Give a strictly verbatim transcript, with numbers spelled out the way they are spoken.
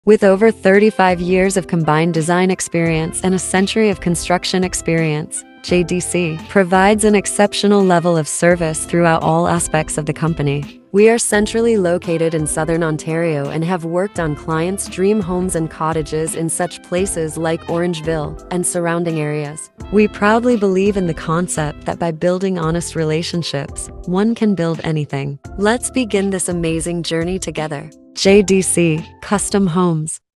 With over thirty-five years of combined design experience and a century of construction experience, J D C provides an exceptional level of service throughout all aspects of the company. We are centrally located in Southern Ontario and have worked on clients' dream homes and cottages in such places like Orangeville and surrounding areas. We proudly believe in the concept that by building honest relationships, one can build anything. Let's begin this amazing journey together. J D C Custom Homes.